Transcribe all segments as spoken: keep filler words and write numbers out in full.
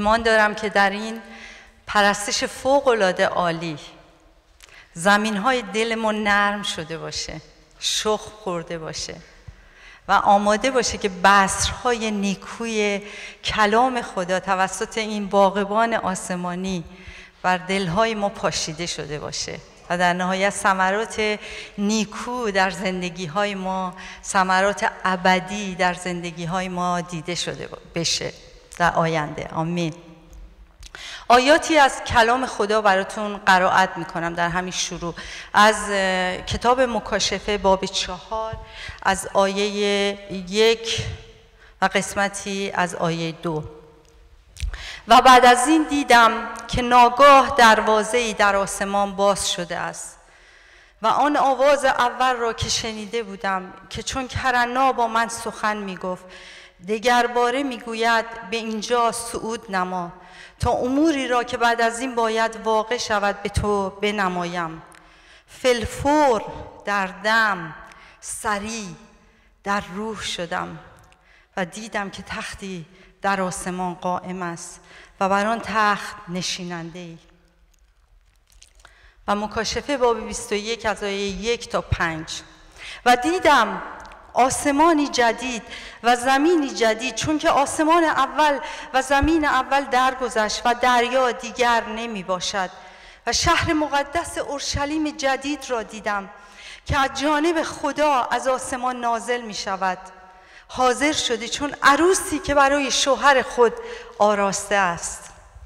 ایمان دارم که در این پرستش فوق‌العاده عالی زمین‌های دلمون نرم شده باشه، شخم خورده باشه و آماده باشه که بذرهای نیکوی کلام خدا توسط این باغبان آسمانی بر دلهای ما پاشیده شده باشه و در نهایت ثمرات نیکو در زندگی‌های ما، ثمرات ابدی در زندگی‌های ما دیده شده بشه در آینده. آمین. آیاتی از کلام خدا براتون قرائت میکنم در همین شروع از کتاب مکاشفه باب چهار از آیه یک و قسمتی از آیه دو. و بعد از این دیدم که ناگاه دروازه‌ای در آسمان باز شده است و آن آواز اول را که شنیده بودم که چون ترنم با من سخن میگفت، دگر باره میگوید به اینجا صعود نما تا اموری را که بعد از این باید واقع شود به تو بنمایم. فلفور در دم سری در روح شدم و دیدم که تختی در آسمان قائم است و بر آن تخت نشیننده ای. و مکاشفه باب بیست و یک از آیه یک تا پنج. و دیدم آسمانی جدید و زمینی جدید، چون که آسمان اول و زمین اول درگذشت و دریا دیگر نمی باشد. و شهر مقدس اورشلیم جدید را دیدم که از جانب خدا از آسمان نازل می شود، حاضر شده چون عروسی که برای شوهر خود آراسته است.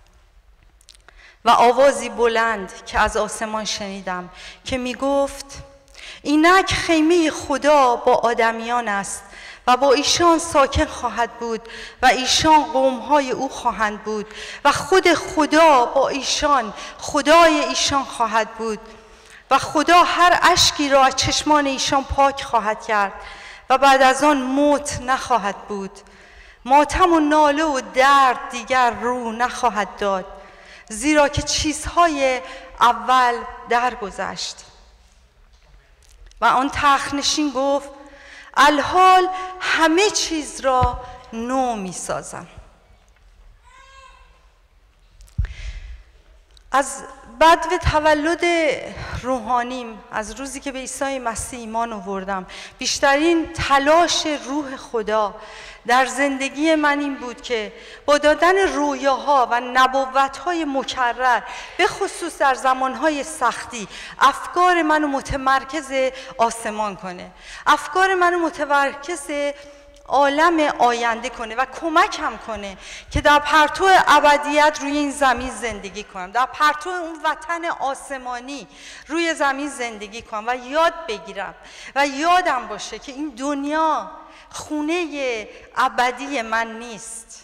و آوازی بلند که از آسمان شنیدم که می گفت اینک خیمه خدا با آدمیان است و با ایشان ساکن خواهد بود و ایشان قومهای او خواهند بود و خود خدا با ایشان خدای ایشان خواهد بود و خدا هر اشکی را از چشمان ایشان پاک خواهد کرد و بعد از آن موت نخواهد بود. ماتم و ناله و درد دیگر رو نخواهد داد، زیرا که چیزهای اول درگذشت. و آن تخت نشین گفت الحال همه چیز را نو می سازم. از بدو تولد روحانیم، از روزی که به عیسی مسیح ایمان آوردم، بیشترین تلاش روح خدا در زندگی من این بود که با دادن رویاها و نبوت‌های مکرر، به خصوص در زمانهای سختی، افکار منو متمرکز آسمان کنه، افکار منو متمرکز عالم آینده کنه و کمکم کنه که در پرتو ابدیت روی این زمین زندگی کنم، در پرتو اون وطن آسمانی روی زمین زندگی کنم و یاد بگیرم و یادم باشه که این دنیا خونه ابدی من نیست.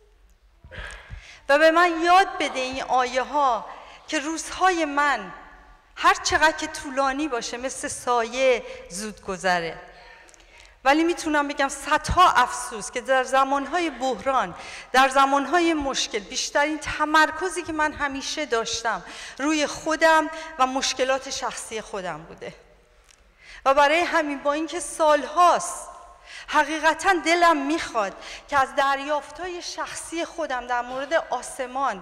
و به من یاد بده این آیه ها که روزهای من هر چقدر که طولانی باشه مثل سایه زود گذره، ولی میتونم بگم صدها افسوس که در زمانهای بحران، در زمانهای مشکل، بیشترین تمرکزی که من همیشه داشتم روی خودم و مشکلات شخصی خودم بوده. و برای همین با اینکه سالهاست حقیقتا دلم میخواد که از دریافتهای شخصی خودم در مورد آسمان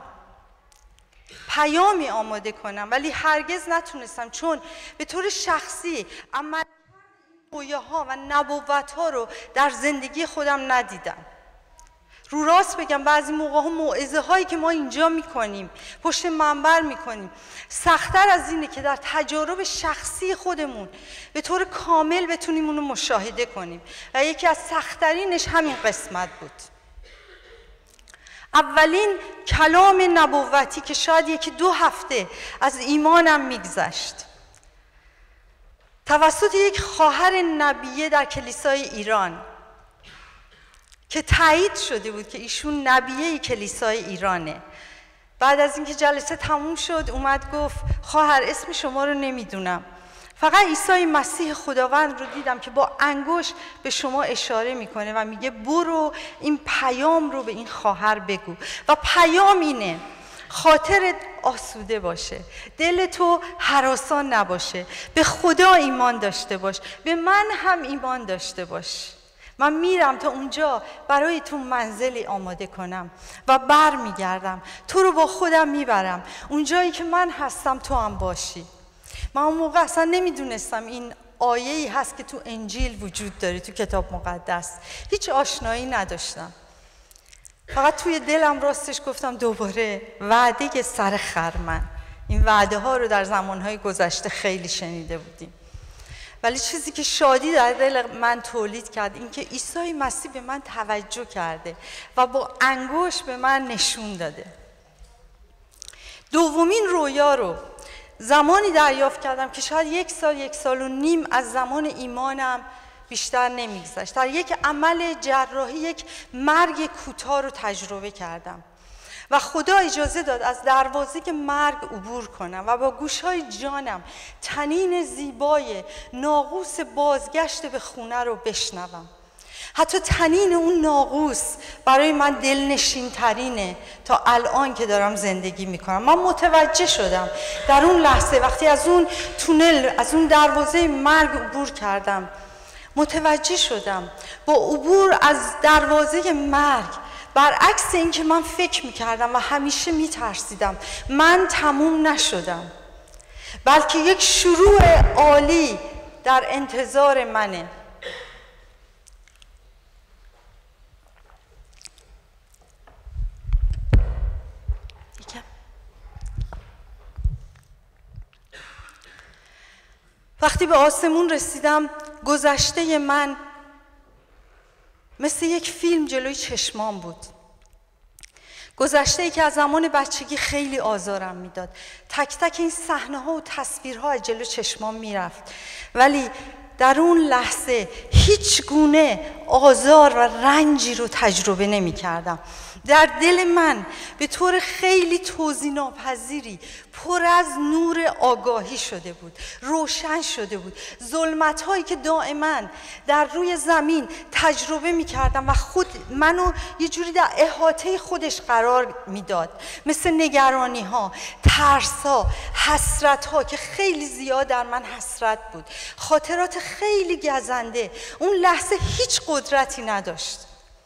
پیامی آماده کنم، ولی هرگز نتونستم، چون به طور شخصی عمل رویاها و نبوت‌ها رو در زندگی خودم ندیدم. رو راست بگم بعضی موقع‌ها موعظه هایی که ما اینجا میکنیم، پشت منبر میکنیم، سخت‌تر از اینه که در تجارب شخصی خودمون به طور کامل بتونیم اونو مشاهده کنیم و یکی از سخت‌ترینش همین قسمت بود. اولین کلام نبوتی که شاید یکی دو هفته از ایمانم میگذشت، توسط یک خواهر نبیه در کلیسای ایران که تایید شده بود که ایشون نبیه کلیسای ایرانه. بعد از اینکه جلسه تموم شد اومد گفت خواهر اسم شما رو نمیدونم، فقط عیسی مسیح خداوند رو دیدم که با انگشت به شما اشاره میکنه و میگه برو این پیام رو به این خواهر بگو. و پیام اینه خاطرت آسوده باشه، دل تو هراسان نباشه، به خدا ایمان داشته باش، به من هم ایمان داشته باش من میرم تا اونجا برای تو منزلی آماده کنم و بر میگردم، تو رو با خودم میبرم اونجایی که من هستم تو هم باشی. من اون موقع اصلا نمیدونستم این آیه‌ای هست که تو انجیل وجود داره، تو کتاب مقدس هیچ آشنایی نداشتم. فقط توی دلم راستش گفتم دوباره وعده سر خرمن. این وعده ها رو در زمانهای گذشته خیلی شنیده بودیم، ولی چیزی که شادی در دل من تولید کرد این که عیسی مسیح به من توجه کرده و با انگشت به من نشون داده. دومین رویا رو زمانی دریافت کردم که شاید یک سال یک سال و نیم از زمان ایمانم بیشتر نمیگذشت. در یک عمل جراحی یک مرگ کوتاه رو تجربه کردم و خدا اجازه داد از دروازه مرگ عبور کنم و با گوشهای جانم طنین زیبای ناقوس بازگشت به خونه رو بشنوم. حتی طنین اون ناقوس برای من دلنشین ترینه تا الان که دارم زندگی میکنم. من متوجه شدم در اون لحظه وقتی از اون تونل، از اون دروازه مرگ عبور کردم، متوجه شدم با عبور از دروازه مرگ، برعکس این که من فکر میکردم و همیشه میترسیدم، من تموم نشدم، بلکه یک شروع عالی در انتظار منه. وقتی به آسمون رسیدم گذشته من مثل یک فیلم جلوی چشمام بود. گذشته‌ای که از زمان بچگی خیلی آزارم میداد. تک تک این صحنه‌ها و تصویرها از جلوی چشمام میرفت، ولی در اون لحظه هیچ گونه آزار و رنجی رو تجربه نمی کردم. در دل من به طور خیلی توضیح ناپذیری پر از نور آگاهی شده بود، روشن شده بود. ظلمت هایی که دائما در روی زمین تجربه می کردم و خود منو یه جوری در احاطه خودش قرار میداد، مثل نگرانی ها، ترس ها، حسرت ها که خیلی زیاد در من حسرت بود، خاطرات خیلی گزنده. اون لحظه هیچ قدرتی نداشت.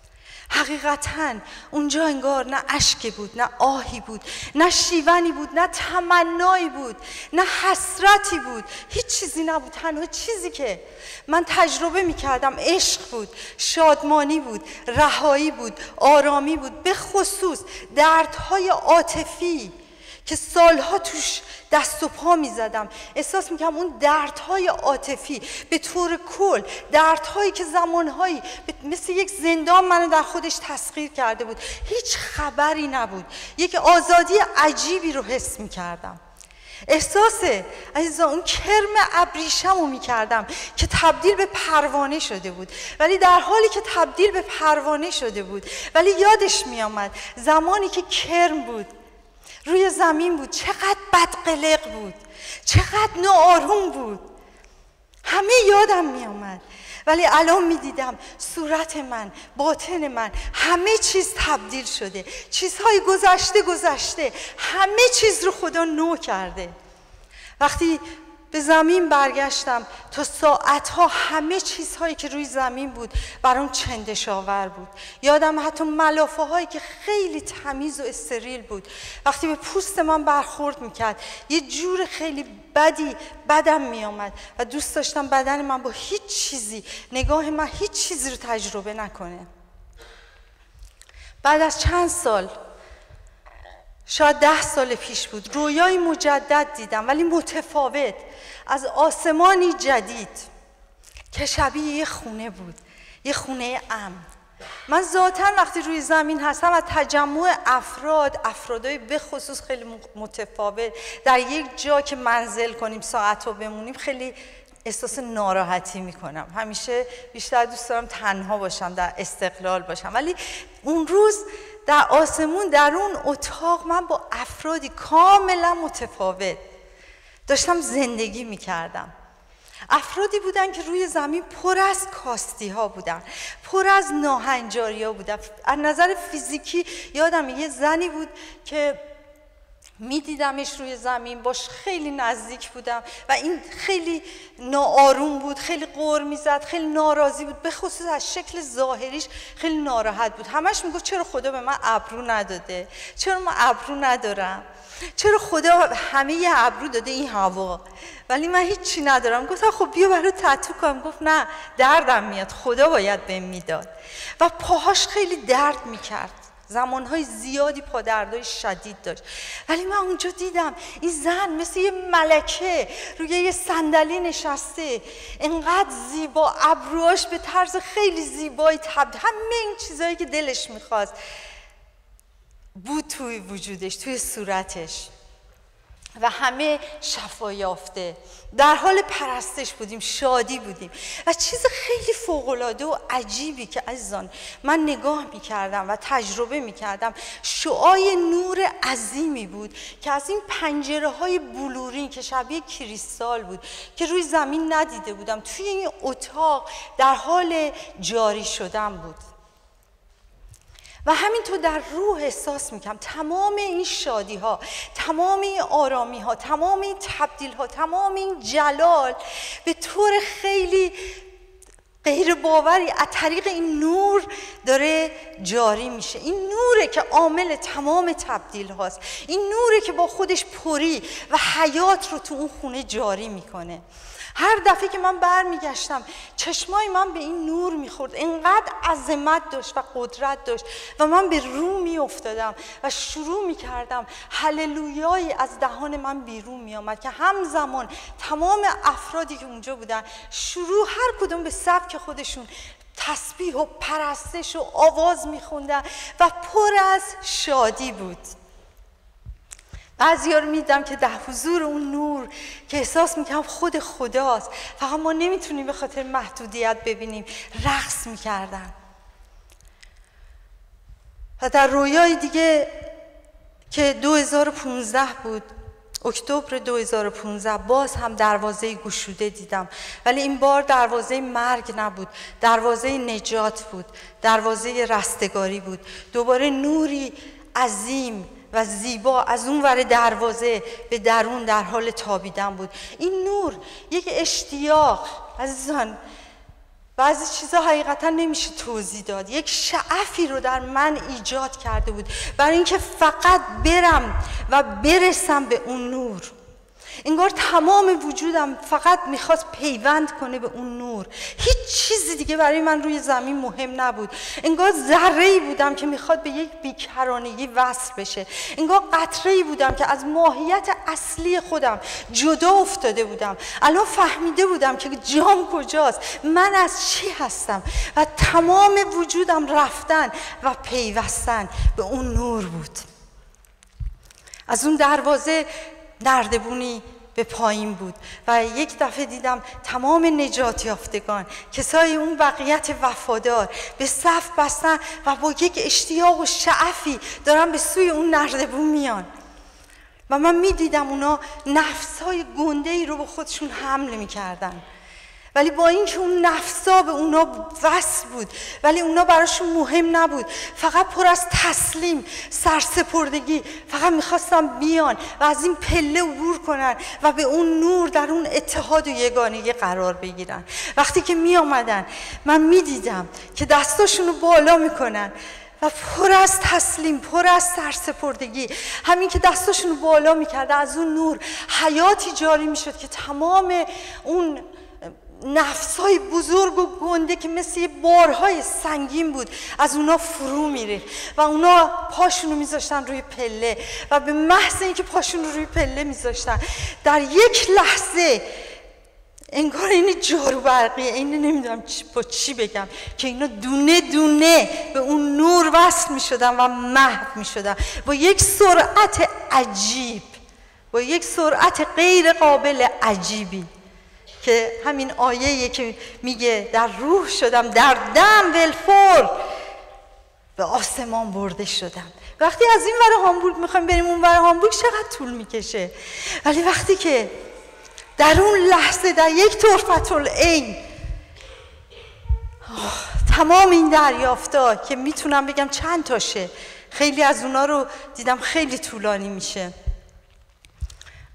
حقیقتاً اونجا انگار نه اشکی بود، نه آهی بود، نه شیونی بود، نه تمنایی بود، نه حسرتی بود، هیچ چیزی نبود. تنها چیزی که من تجربه می کردم عشق بود، شادمانی بود، رهایی بود، آرامی بود، به خصوص دردهای عاطفی که سالها توش دست و پا می زدم. احساس می کردم اون دردهای عاطفی به طور کل، دردهایی که زمانهایی مثل یک زندان منو در خودش تسخیر کرده بود، هیچ خبری نبود. یک آزادی عجیبی رو حس می کردم. احساس عزیزا اون کرم ابریشم رو می کردم که تبدیل به پروانه شده بود، ولی در حالی که تبدیل به پروانه شده بود، ولی یادش می آمد زمانی که کرم بود روی زمین بود چقدر بدقلق بود، چقدر ناآروم بود. همه یادم می آمد، ولی الان می دیدم صورت من، باطن من، همه چیز تبدیل شده. چیزهای گذشته گذشته، همه چیز رو خدا نو کرده. وقتی به زمین برگشتم تا ساعتها همه چیزهایی که روی زمین بود برام چندشاور بود. یادم حتی ملافه هایی که خیلی تمیز و استریل بود وقتی به پوست من برخورد میکرد یه جور خیلی بدی بدم میامد و دوست داشتم بدن من با هیچ چیزی، نگاه من هیچ چیزی رو تجربه نکنه. بعد از چند سال، شاید ده سال پیش بود، رویای مجدد دیدم ولی متفاوت، از آسمانی جدید که شبیه یه خونه بود، یه خونه امن. من ذاتاً وقتی روی زمین هستم از تجمع افراد، افرادای به خصوص خیلی متفاوت در یک جا که منزل کنیم، ساعت‌ها بمونیم، خیلی احساس ناراحتی میکنم. همیشه بیشتر دوست دارم تنها باشم، در استقلال باشم، ولی اون روز در آسمون، در اون اتاق، من با افرادی کاملا متفاوت داشتم زندگی میکردم. افرادی بودن که روی زمین پر از کاستی ها بودن، پر از ناهنجاری ها بودن. از نظر فیزیکی یادم یه زنی بود که میدیدمش روی زمین، باش خیلی نزدیک بودم و این خیلی ناآروم بود، خیلی غر میزد، خیلی ناراضی بود، به خصوص از شکل ظاهریش خیلی ناراحت بود. همش میگفت چرا خدا به من ابرو نداده، چرا من ابرو ندارم، چرا خدا همه یه ابرو داده این هوا ولی من هیچی ندارم. گفتم خب بیا برای تتو کنم. گفت نه، دردم میاد، خدا باید بهم میداد. و پاهاش خیلی درد میکرد، زمانهای زیادی پادردهای شدید داشت. ولی من اونجا دیدم این زن مثل یه ملکه روی یه صندلی نشسته، انقدر زیبا، ابروهاش به طرز خیلی زیبایی تبدیل، همه این چیزایی که دلش میخواست بود توی وجودش، توی صورتش و همه شفا یافته. در حال پرستش بودیم، شادی بودیم و چیز خیلی فوق‌العاده و عجیبی که عزیزان من نگاه می‌کردم و تجربه می‌کردم، شعاع نور عظیمی بود که از این پنجره‌های بلورین که شبیه کریستال بود که روی زمین ندیده بودم، توی این اتاق در حال جاری شدن بود. و همینطور در روح احساس میکنم تمام این شادی ها، تمام این آرامی ها، تمام این تبدیل ها، تمام این جلال به طور خیلی غیر باوری از طریق این نور داره جاری میشه. این نوره که عامل تمام تبدیل هاست، این نوره که با خودش پری و حیات رو تو اون خونه جاری میکنه. هر دفعه که من برمیگشتم چشمای من به این نور میخورد، اینقدر عظمت داشت و قدرت داشت و من به رو میافتادم و شروع میکردم هللویایی از دهان من بیرون میامد که همزمان تمام افرادی که اونجا بودن شروع هر کدوم به سبک خودشون تسبیح و پرستش و آواز میخوندن و پر از شادی بود. بعضی ها رو میدم که در حضور اون نور که احساس میکنم خود خداست، فقط ما نمیتونیم به خاطر محدودیت ببینیم، رقص میکردن. و در رویای دیگه که دو هزار و پانزده بود، اکتبر دو هزار و پانزده، باز هم دروازه گشوده دیدم، ولی این بار دروازه مرگ نبود، دروازه نجات بود، دروازه رستگاری بود. دوباره نوری عظیم و زیبا از اون ور دروازه به درون در حال تابیدن بود. این نور یک اشتیاق، عزیزان بعضی چیزا حقیقتا نمیشه توضیح داد، یک شعفی رو در من ایجاد کرده بود برای اینکه فقط برم و برسم به اون نور. انگار تمام وجودم فقط میخواست پیوند کنه به اون نور، هیچ چیزی دیگه برای من روی زمین مهم نبود. انگار ذره‌ای بودم که میخواد به یک بیکرانگی وصل بشه، انگار قطره‌ای بودم که از ماهیت اصلی خودم جدا افتاده بودم. الان فهمیده بودم که جام کجاست، من از چی هستم و تمام وجودم رفتن و پیوستن به اون نور بود. از اون دروازه نردبونی به پایین بود و یک دفعه دیدم تمام نجات یافتگان، کسای اون بقیت وفادار به صف بستن و با یک اشتیاق و شعفی دارن به سوی اون نردبون میان و من میدیدم اونا نفسهای گنده‌ای رو به خودشون حمل میکردن، ولی با اینکه اون نفسا به اونا وصل بود ولی اونا براشون مهم نبود، فقط پر از تسلیم، سرسپردگی، فقط میخواستن بیان و از این پله عبور کنن و به اون نور در اون اتحاد و یگانگی قرار بگیرن. وقتی که می آمدن من میدیدم که دستاشونو بالا میکنن و پر از تسلیم، پر از سرسپردگی، همین که دستاشونو بالا میکرده از اون نور حیاتی جاری میشد که تمام اون نفس‌های بزرگ و گنده که مثل یه بارهای سنگین بود از اونا فرو میره و اونا پاشونو میذاشتن روی پله و به محض اینکه پاشونو روی پله میذاشتن در یک لحظه انگار این جارو برقیه، این نمیدونم با چی بگم، که اینا دونه دونه به اون نور وصل میشدن و محو میشدن با یک سرعت عجیب، با یک سرعت غیر قابل عجیبی که همین آیه‌ای که میگه در روح شدم در دم ولفور به آسمان برده شدم. وقتی از این ور هامبورگ میخوایم بریم اون ور هامبورگ چقدر طول میکشه، ولی وقتی که در اون لحظه در یک طرفة العین تمام این دریافتا که میتونم بگم چند تاشه، خیلی از اونا رو دیدم خیلی طولانی میشه،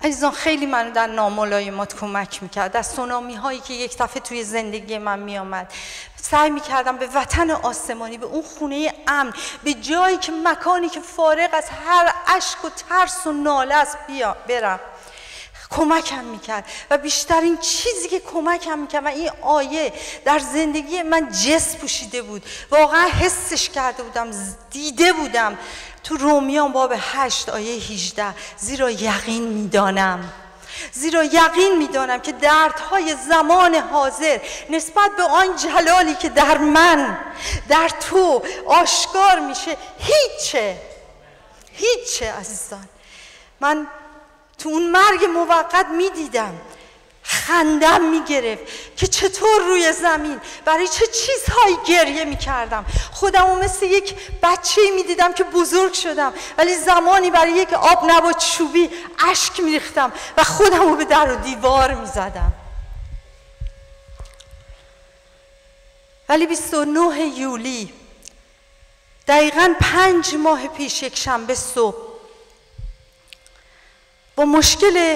عزیزان خیلی منو در ناملایمات کمک میکرد. در سونامی هایی که یک دفعه توی زندگی من میامد سعی میکردم به وطن آسمانی، به اون خونه امن، به جایی که مکانی که فارغ از هر اشک و ترس و ناله است بیا برم. کمکم میکرد و بیشترین چیزی که کمکم میکرد و این آیه در زندگی من جس پوشیده بود، واقعا حسش کرده بودم، دیده بودم تو رومیان باب هشت آیه هجده، زیرا یقین میدانم زیرا یقین میدانم که دردهای زمان حاضر نسبت به آن جلالی که در من در تو آشکار میشه هیچه هیچه. عزیزان من تو اون مرگ موقت میدیدم، خندم میگرفت که چطور روی زمین برای چه چیزهایی گریه میکردم. خودمو مثل یک بچه‌ای میدیدم که بزرگ شدم، ولی زمانی برای یک آب نبات چوبی اشک میریختم و خودمو به در و دیوار میزدم. ولی بیست و نه یولی دقیقاً پنج ماه پیش یک شنبه صبح با مشکل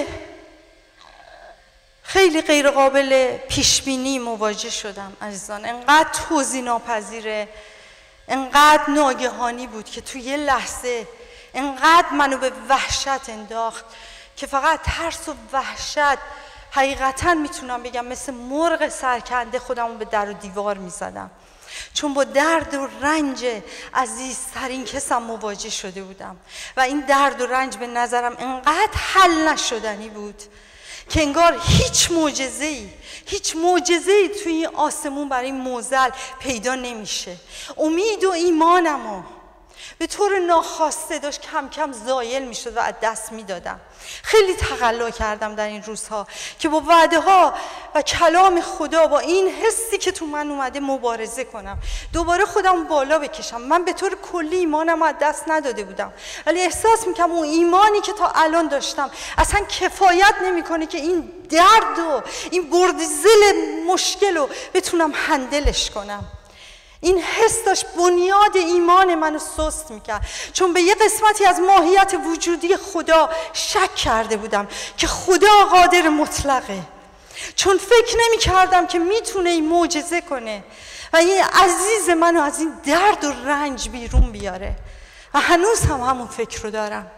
خیلی غیر قابل پیش بینی مواجه شدم. عزیزان انقدر توزیع ناپذیره، انقدر ناگهانی بود که توی یه لحظه انقدر منو به وحشت انداخت که فقط ترس و وحشت، حقیقتا میتونم بگم مثل مرغ سرکنده خودمو به در و دیوار میزدم، چون با درد و رنج عزیزترین کسم مواجه شده بودم و این درد و رنج به نظرم انقدر حل نشدنی بود که انگار هیچ معجزه‌ای هیچ معجزه‌ای توی این آسمون برای معضل پیدا نمیشه. امید و ایمانمو به طور ناخواسته داشت کم کم زایل میشد و از دست میدادم. خیلی تقلا کردم در این روزها که با وعده ها و کلام خدا، با این حسی که تو من اومده مبارزه کنم، دوباره خودم بالا بکشم. من به طور کلی ایمانم از دست نداده بودم، ولی احساس میکنم اون ایمانی که تا الان داشتم اصلا کفایت نمیکنه که این درد و این بردزل مشکل رو بتونم هندلش کنم. این حس داشت بنیاد ایمان منو سست میکرد، چون به یه قسمتی از ماهیت وجودی خدا شک کرده بودم که خدا قادر مطلقه، چون فکر نمیکردم که میتونه این معجزه کنه و این عزیز منو از این درد و رنج بیرون بیاره و هنوز هم همون فکر رو دارم.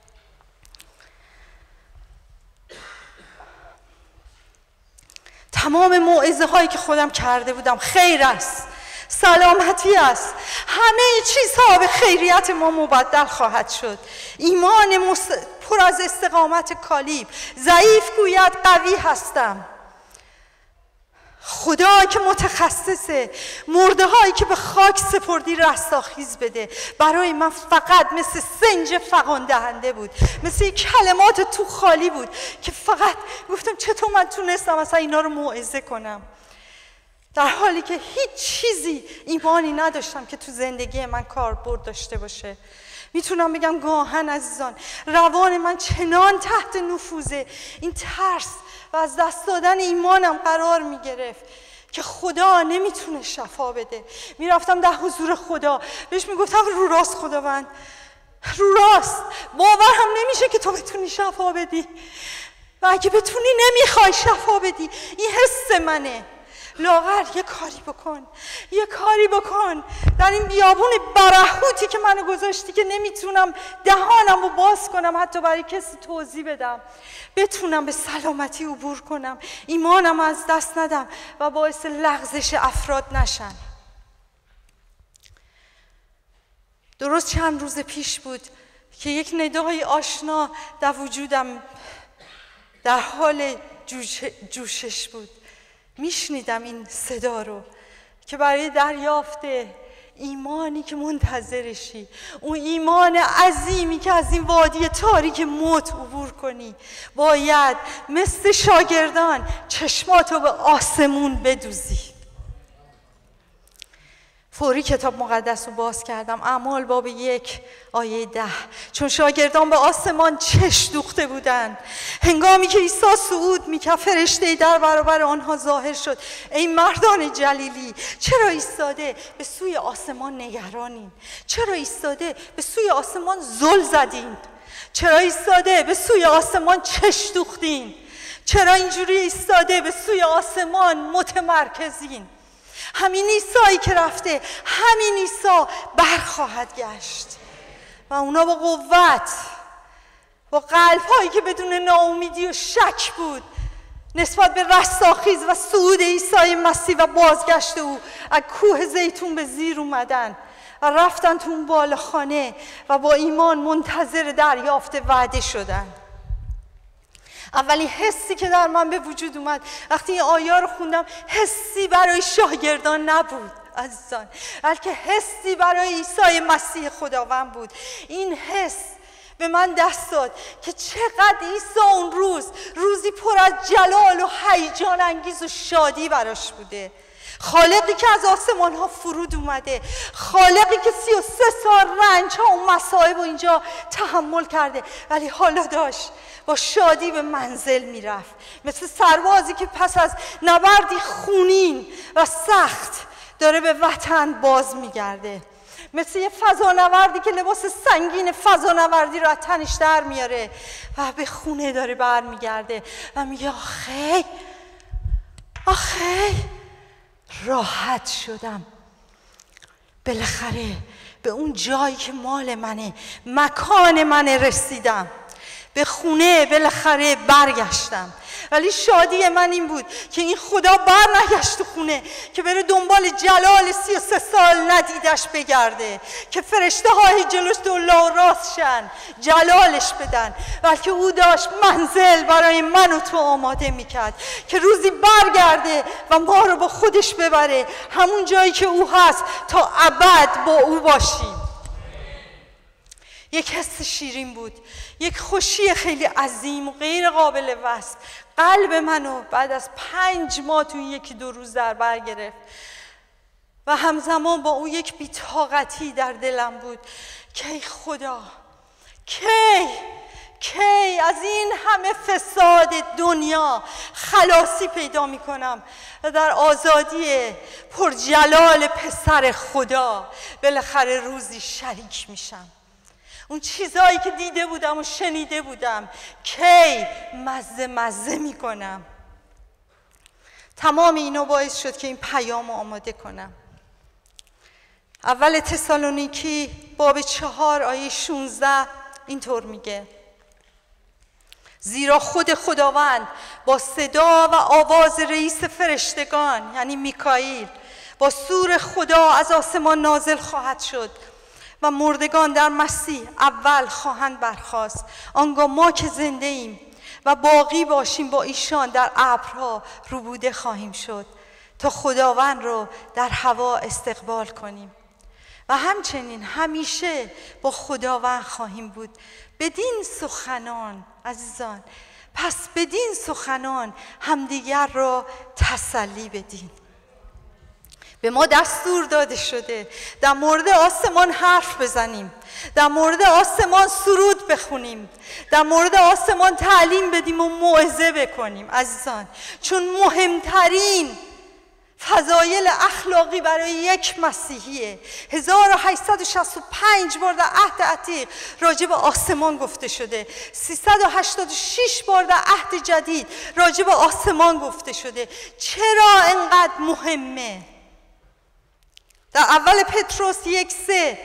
تمام موعظه هایی که خودم کرده بودم خیر است، سلامتی است، همه چیزها به خیریت ما مبدل خواهد شد. ایمان مست... پر از استقامت کالیب، ضعیف گوید قوی هستم. خدا که متخصصه مرده هایی که به خاک سپردی رستاخیز بده. برای من فقط مثل سنج فغان دهنده بود، مثل کلمات تو خالی بود که فقط گفتم چطور من تونستم اصلا اینا رو موعظه کنم، در حالی که هیچ چیزی ایمانی نداشتم که تو زندگی من کاربرد داشته باشه. میتونم بگم گاهن عزیزان روان من چنان تحت نفوذ این ترس و از دست دادن ایمانم قرار میگرفت که خدا نمیتونه شفا بده. میرفتم در حضور خدا بهش میگفتم رو راست خداوند، رو راست باورم نمیشه که تو بتونی شفا بدی و اگه بتونی نمیخوای شفا بدی، این حس منه، لاغر یه کاری بکن، یه کاری بکن در این بیابون برهوتی که منو گذاشتی که نمیتونم دهانم رو باز کنم حتی برای کسی توضیح بدم، بتونم به سلامتی عبور کنم، ایمانم از دست ندم و باعث لغزش افراد نشن. درست چند روز پیش بود که یک ندای آشنا در وجودم در حال جوش جوشش بود. میشنیدم این صدا رو که برای دریافت ایمانی که منتظرشی، اون ایمان عظیمی که از این وادی تاریک موت عبور کنی، باید مثل شاگردان چشماتو به آسمون بدوزی. فوری کتاب مقدس رو باز کردم، اعمال باب یک آیه ده. چون شاگردان به آسمان چشم دوخته بودند، هنگامی که عیسی صعود میکرد فرشته‌ای در برابر آنها ظاهر شد. ای مردان جلیلی، چرا ایستاده به سوی آسمان نگرانین؟ چرا ایستاده به سوی آسمان زل زدین؟ چرا ایستاده به سوی آسمان چش دوختین؟ چرا اینجوری ایستاده به سوی آسمان متمرکزین؟ همین عیسی که رفته، همین عیسی برخواهد گشت و اونا با قوت، با قلب هایی که بدون ناامیدی و شک بود نسبت به رستاخیز و صعود عیسی مسیح و بازگشت او از کوه زیتون به زیر اومدن و رفتن تو اون بالخانه و با ایمان منتظر دریافت وعده شدن. اولین حسی که در من به وجود اومد وقتی این آیه رو خوندم، حسی برای شاگردان نبود عزیزان، بلکه حسی برای عیسی مسیح خداوند بود. این حس به من دست داد که چقدر عیسی اون روز روزی پر از جلال و هیجان انگیز و شادی براش بوده. خالقی که از آسمان ها فرود اومده، خالقی که سی و سه سال رنج ها و مصائب و اینجا تحمل کرده ولی حالا داشت با شادی به منزل میرفت، مثل سربازی که پس از نبردی خونین و سخت داره به وطن باز میگرده، مثل یه فضانوردی که لباس سنگین فضانوردی رو از تنش در میاره و به خونه داره برمیگرده و میگه آخی آخی راحت شدم، بالاخره به اون جایی که مال منه، مکان منه رسیدم، به خونه بالاخره برگشتم. ولی شادی من این بود که این خدا بر نگشت تو خونه که بره دنبال جلال سی و سه سال ندیدش بگرده، که فرشته های جلوش دولا و راست شن جلالش بدن، بلکه او داشت منزل برای من و تو آماده میکرد که روزی برگرده و ما رو با خودش ببره همون جایی که او هست تا ابد با او باشیم. یک حس شیرین بود، یک خوشی خیلی عظیم و غیر قابل وصف قلب منو بعد از پنج ماه تو یکی دو روز در بر گرفت و همزمان با اون یک بی‌طاقتی در دلم بود که ای خدا کی کی از این همه فساد دنیا خلاصی پیدا میکنم و در آزادی پرجلال پسر خدا بالاخره روزی شریک میشم. اون چیزایی که دیده بودم و شنیده بودم کی مزه مزه میکنم. تمام اینا باعث شد که این پیام رو آماده کنم. اول تسالونیکی باب چهار آیه شونزده اینطور میگه: زیرا خود خداوند با صدا و آواز رئیس فرشتگان یعنی میکائیل با سور خدا از آسمان نازل خواهد شد و مردگان در مسیح اول خواهند برخاست. آنگاه ما که زنده ایم و باقی باشیم با ایشان در ابرها روبوده خواهیم شد تا خداوند رو در هوا استقبال کنیم و همچنین همیشه با خداوند خواهیم بود. بدین سخنان عزیزان، پس بدین سخنان همدیگر را تسلی بدین. به ما دستور داده شده در مورد آسمان حرف بزنیم، در مورد آسمان سرود بخونیم، در مورد آسمان تعلیم بدیم و موعظه بکنیم عزیزان، چون مهمترین فضایل اخلاقی برای یک مسیحیه. هزار و هشتصد و شصت و پنج بار در عهد عتیق راجع به آسمان گفته شده، سیصد و هشتاد و شش بار در عهد جدید راجع به آسمان گفته شده. چرا انقدر مهمه؟ در اول پتروس یک سه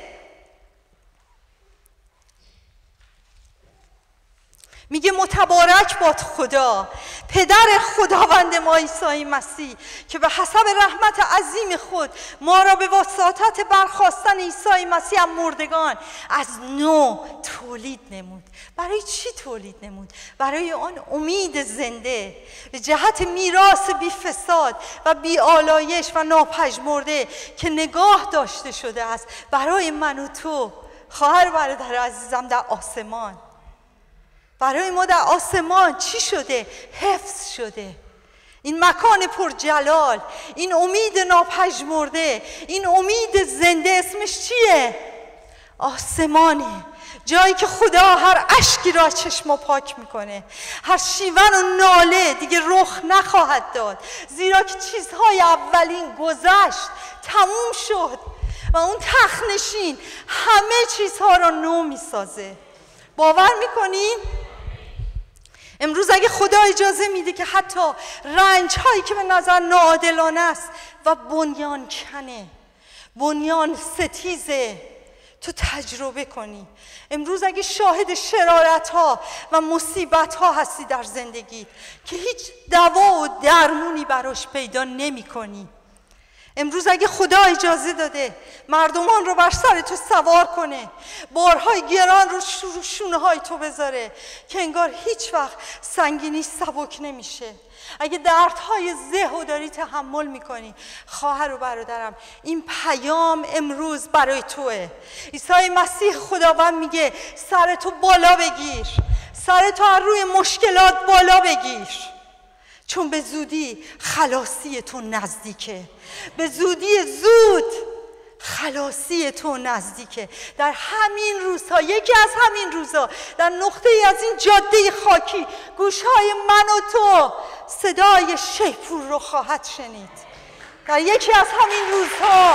میگه متبارک باد خدا پدر خداوند ما عیسی مسیح که به حسب رحمت عظیم خود ما را به واسطت برخاستن عیسی مسیح از مردگان از نو تولید نمود. برای چی تولید نمود؟ برای آن امید زنده به جهت میراث بی فساد و بی آلایش و ناپژمرده که نگاه داشته شده است برای من و تو خواهر برادر عزیزم در آسمان. برای ما در آسمان چی شده؟ حفظ شده. این مکان پرجلال، این امید ناپژمرده، این امید زنده اسمش چیه؟ آسمانه. جایی که خدا هر اشکی را چشم پاک میکنه، هر شیون و ناله دیگه رخ نخواهد داد، زیرا که چیزهای اولین گذشت، تموم شد و اون تخت نشین همه چیزها را نو میسازه. باور میکنین؟ امروز اگه خدا اجازه میده که حتی رنج هایی که به نظر ناعادلانه است و بنیان کنه، بنیان ستیزه، تو تجربه کنی. امروز اگه شاهد شرارت ها و مصیبت ها هستی در زندگی که هیچ دوا و درمونی براش پیدا نمی کنی، امروز اگه خدا اجازه داده مردمان رو بر سر تو سوار کنه، بارهای گران رو شونه های تو بذاره که انگار هیچ وقت سنگینی سبک نمیشه، اگه دردهای ذهن داری تحمل میکنی، خواهر و برادرم این پیام امروز برای توه. عیسی مسیح خداوند میگه سرتو بالا بگیر، سرتو از روی مشکلات بالا بگیر، چون به زودی خلاصی تو نزدیکه، به زودی زود خلاصی تو نزدیکه. در همین روزها، یکی از همین روزها، در نقطه ای از این جاده خاکی گوشهای من و تو صدای شیپور رو خواهد شنید. در یکی از همین روزها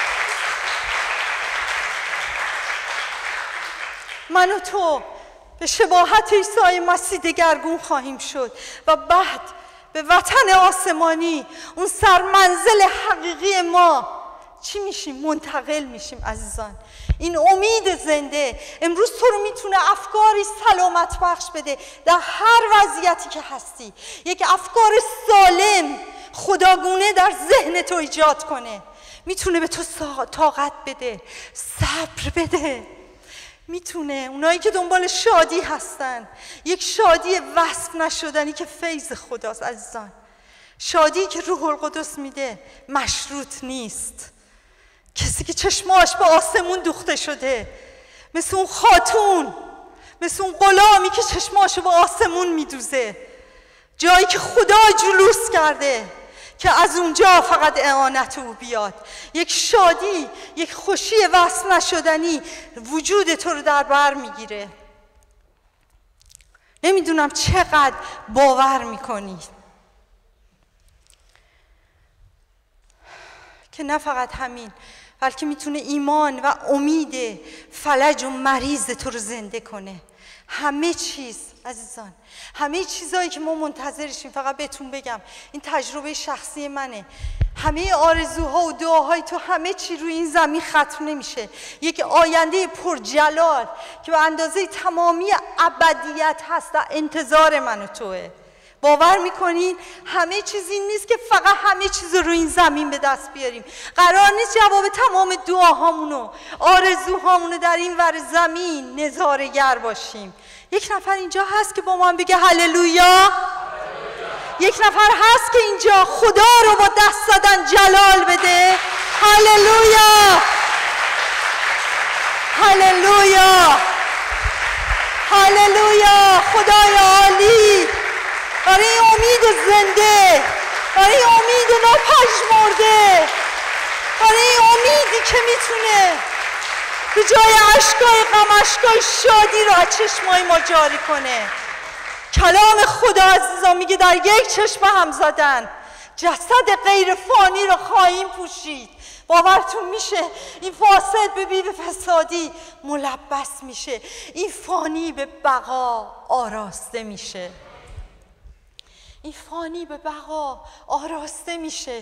من و تو به شباهت عیسی مسیح دگرگون خواهیم شد و بعد به وطن آسمانی، اون سرمنزل حقیقی ما چی میشیم؟ منتقل میشیم. عزیزان، این امید زنده امروز تو رو میتونه افکاری سلامت بخش بده در هر وضعیتی که هستی. یک افکار سالم خداگونه در ذهن تو ایجاد کنه، میتونه به تو طاقت بده، صبر بده، میتونه اونایی که دنبال شادی هستن، یک شادی وصف نشدنی که فیض خداست. عزیزان، شادی که روح القدس میده مشروط نیست. کسی که چشماش به آسمون دوخته شده، مثل اون خاتون، مثل اون غلامی که چشماشو به آسمون میدوزه، جایی که خدا جلوس کرده که از اونجا فقط اعانت او بیاد. یک شادی، یک خوشی وصف نشدنی وجود تو رو در بر میگیره. نمیدونم چقدر باور میکنید که نه فقط همین، بلکه میتونه ایمان و امید فلج و مریض تو رو زنده کنه. همه چیز عزیزان، همه چیزایی که ما منتظرشیم، فقط بهتون بگم این تجربه شخصی منه، همه آرزوها و دعاهای تو، همه چی روی این زمین ختم نمیشه. یک آینده پرجلال که به اندازه تمامی ابدیت هست در انتظار من و توه. باور میکنین؟ همه چیز این نیست که فقط همه چیز رو این زمین به دست بیاریم. قرار نیست جواب تمام دعاهامونو، آرزوهامونو در این ور زمین نظاره‌گر باشیم. یک نفر اینجا هست که با من بگه هللویا؟ یک نفر هست که اینجا خدا رو با دست زدن جلال بده؟ هللویا، هللویا، هللویا. خدای عالی، برای امید زنده، برای امید ناپژمرده، برای امیدی که میتونه به جای اشکای غم اشکای شادی رو از چشمای ما جاری کنه. کلام خدا عزیزان میگه در یک چشمه هم زدن جسد غیر فانی رو خواهیم پوشید. باورتون میشه این فاسد به بیو فسادی ملبس میشه، این فانی به بقا آراسته میشه، این فانی به بقا آراسته میشه.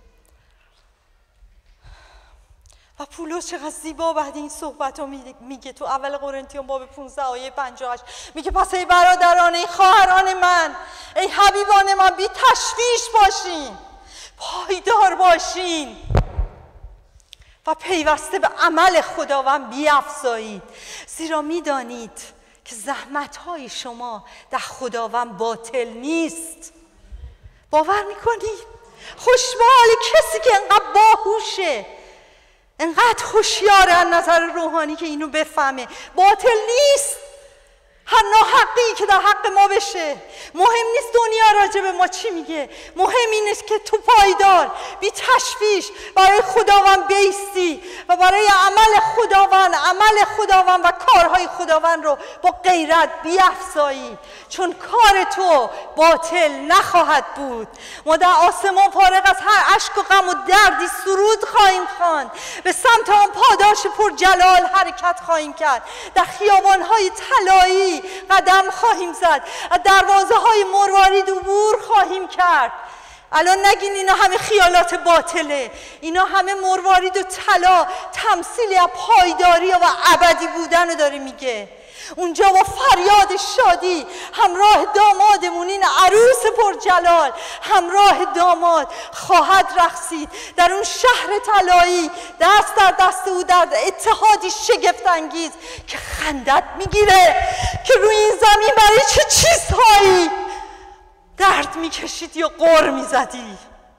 و پولس چقدر زیبا بعد این صحبت رو میگه تو اول قرنتیان باب پانزده آیه پنجاه و هشت، میگه پس ای برادران، ای خواهران من، ای حبیبان من، بی تشویش باشین، پایدار باشین و پیوسته به عمل خداوند بیفزایید، زیرا میدانید که زحمت‌های شما در خداوند باطل نیست. باور میکنید؟ خوشبال کسی که انقدر باهوشه، انقدر هوشیاره از نظر روحانی که اینو بفهمه باطل نیست. هر ناحقی که در حق ما بشه، مهم نیست دنیا راجع به ما چی میگه. مهم این است که تو پایدار بی تشویش برای خداوند بیستی و برای عمل خداوند عمل خداوند و کارهای خداوند رو با غیرت بیافزایی، چون کار تو باطل نخواهد بود. ما در آسمان فارغ از هر اشک و غم و دردی سرود خواهیم خواند، به سمت آن پاداش پر جلال حرکت خواهیم کرد، در خیابان‌های طلایی قدم خواهیم زد، از دروازه‌های مروارید عبور خواهیم کرد. الان نگین اینا همه خیالات باطله، اینا همه مروارید و طلا تمثیلی از پایداری و ابدی بودن رو داره میگه. اونجا با فریاد شادی همراه دامادمون، این عروس پرجلال همراه داماد خواهد رقصید در اون شهر طلایی، دست در دست او در اتحادی شگفت انگیز که خندت میگیره که روی این زمین برای چه چیزهایی درد میکشید یا غر میزدی.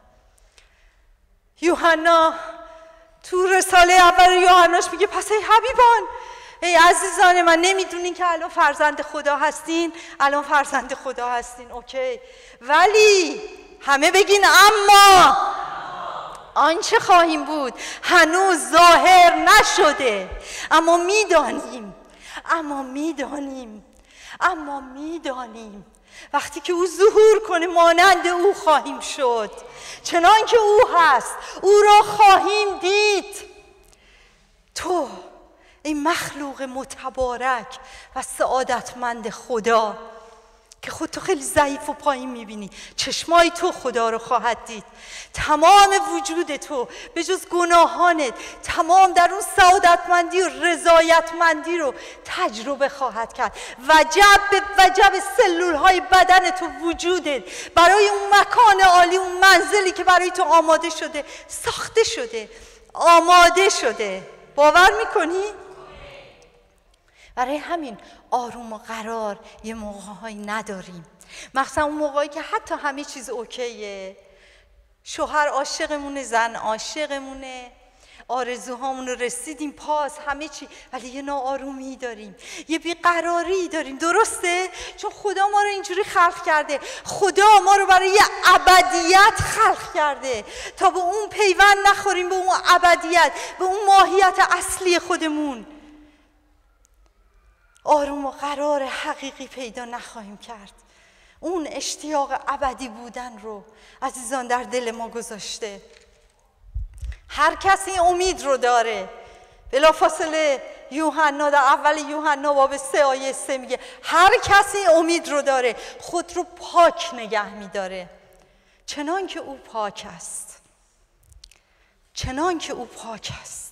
یوحنا تو رساله اول یوحناش میگه پس ای حبیبان، ای عزیزان من، نمیدونین که الان فرزند خدا هستین؟ الان فرزند خدا هستین، اوکی، ولی همه بگین اما آنچه خواهیم بود هنوز ظاهر نشده، اما میدانیم اما میدانیم اما میدانیم وقتی که او ظهور کنه مانند او خواهیم شد، چنان که او هست او را خواهیم دید. تو ای مخلوق متبارک و سعادتمند خدا که خودتو خیلی ضعیف و پایین میبینی، چشمای تو خدا رو خواهد دید. تمام وجود تو به جز گناهانت تمام در اون سعادتمندی و رضایتمندی رو تجربه خواهد کرد. وجب به وجب سلول های بدن تو، وجودت برای اون مکان عالی، اون منزلی که برای تو آماده شده، ساخته شده، آماده شده. باور میکنی؟ برای همین آروم و قرار یه موقعهایی نداریم، مخصوصا اون موقعی که حتی همه چیز اوکیه، شوهر عاشقمونه، زن عاشقمونه، آرزوهامون رو رسیدیم پاس همه چی، ولی یه ناآرومی داریم، یه بیقراری داریم. درسته؟ چون خدا ما رو اینجوری خلق کرده، خدا ما رو برای یه ابدیت خلق کرده تا به اون پیوند نخوریم، به اون ابدیت، به اون ماهیت اصلی خودمون آروم و قرار حقیقی پیدا نخواهیم کرد. اون اشتیاق ابدی بودن رو عزیزان در دل ما گذاشته. هر کسی امید رو داره. بلافاصله یوحنا در اول یوحنا باب سه آیه سه میگه هر کسی امید رو داره خود رو پاک نگه میداره، چنان که او پاک است، چنان که او پاک است.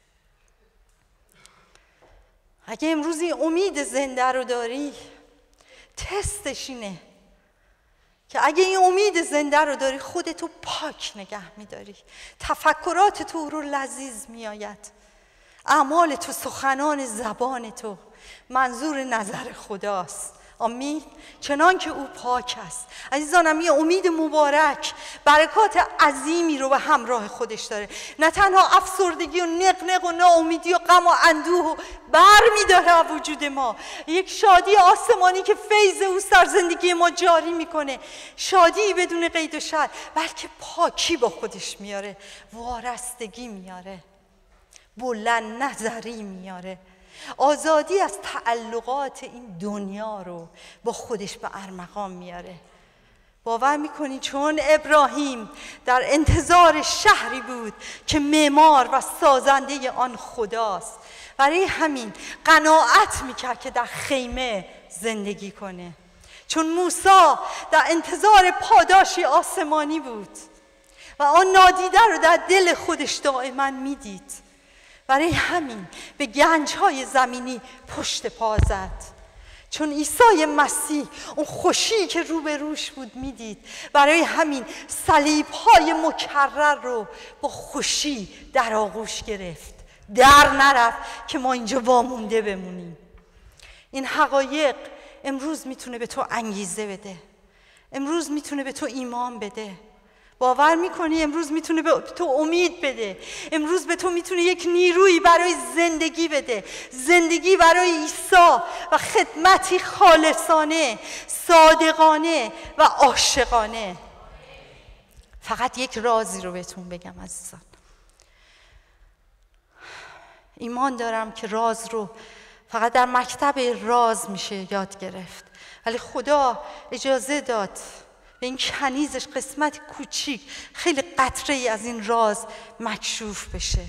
اگه امروز این امید زنده رو داری، تستش اینه که اگه این امید زنده رو داری خودتو پاک نگه میداری، تفکرات تو رو لذیذ میآید، اعمال تو، سخنان زبان تو منظور نظر خداست. آمین. چنان که او پاک است. عزیزانم یه امید مبارک برکات عظیمی رو به همراه خودش داره، نه تنها افسردگی و نقنق و ناامیدی و غم و اندوه بر میداره از وجود ما، یک شادی آسمانی که فیض او سر زندگی ما جاری میکنه، شادی بدون قید و شرط، بلکه پاکی با خودش میاره، وارستگی میاره، بلند نظری میاره، آزادی از تعلقات این دنیا رو با خودش به ارمغان میاره. باور میکنی چون ابراهیم در انتظار شهری بود که معمار و سازنده آن خداست، برای همین قناعت میکرد که در خیمه زندگی کنه. چون موسی در انتظار پاداشی آسمانی بود و آن نادیده رو در دل خودش دائما میدید، برای همین به گنج‌های زمینی پشت پا زد. چون عیسی مسیح اون خوشی که رو به روش بود میدید، برای همین صلیب‌های مکرر رو با خوشی در آغوش گرفت، در نرفت که ما اینجا وامونده بمونیم. این حقایق امروز میتونه به تو انگیزه بده، امروز میتونه به تو ایمان بده. باور میکنی امروز میتونه به تو امید بده؟ امروز به تو میتونه یک نیرویی برای زندگی بده، زندگی برای عیسی و خدمتی خالصانه، صادقانه و عاشقانه. فقط یک رازی رو بهتون بگم عزیزان، ایمان دارم که راز رو فقط در مکتب راز میشه یاد گرفت، ولی خدا اجازه داد به این کنیزش قسمت کوچیک خیلی قطره ای از این راز مکشوف بشه.